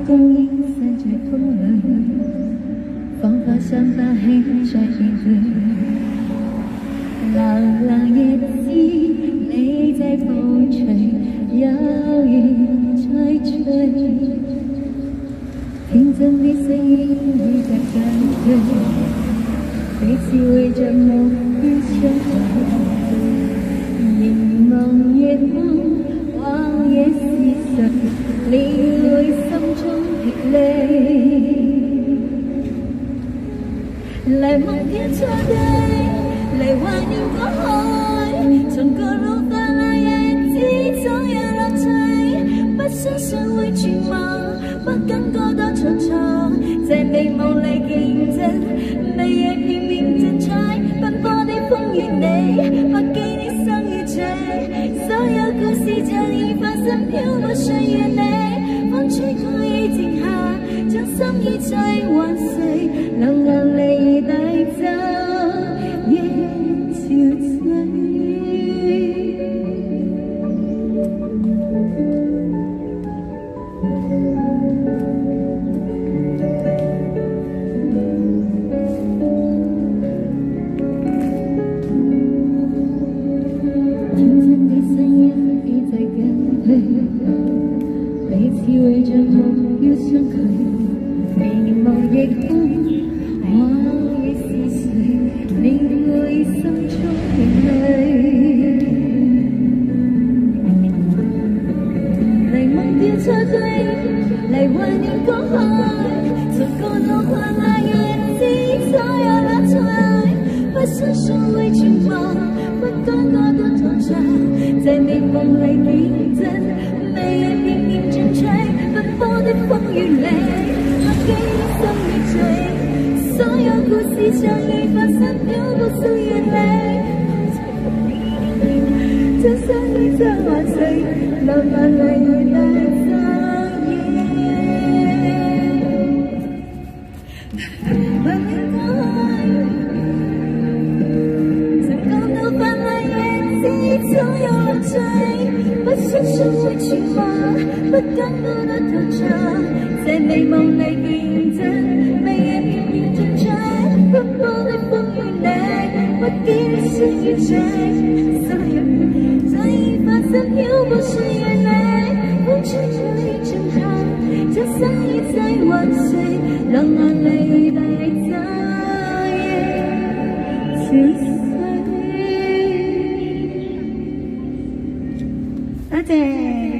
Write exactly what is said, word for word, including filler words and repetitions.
光影散在风里，仿佛想把黑在一堆。冷冷夜知你在風吹，有雨在吹，天真的聲音已在緊對，彼此為着目標相對，凝望夜空。 荒野是誰？領會心中霹靂。來忘掉錯對，來懷念過去。從過路翻來日子總有樂趣。不相信會絕望，不敢過多蹉跎。在美夢裏競爭，每夜拼命爭取。奔波的風雨裏，不記你生與醉。所有故事將已發生，飄泊歲月裏，風吹過已靜下，將心意再還誰？流眼淚帶走夜憔悴。聽見的聲音已在減退，彼此為着目標相距，迷茫夜空，我已是誰？領會心中疲累，嚟忘掉錯對，嚟懷念過去，從過路換來日子所有樂趣，不相信會絕望，不敢過多蹉跎。 在美夢裏競爭，每夜拼命爭取，奔波的風雨裏，我記心已醉。所有故事將已發生，飄泊歲月裏，將心意再還誰？流眼淚帶走夜，懷念過去，曾講到翻來日子總有。 不相信會絕望，不敢過多蹉跎，在美夢裏競爭，每夜拼命爭取，奔波的風雨裏，不記你生與醉，所有早已發生，飄泊歲月裏，風吹過已正好，將心意再還誰？讓眼淚帶走夜憔悴。 多謝。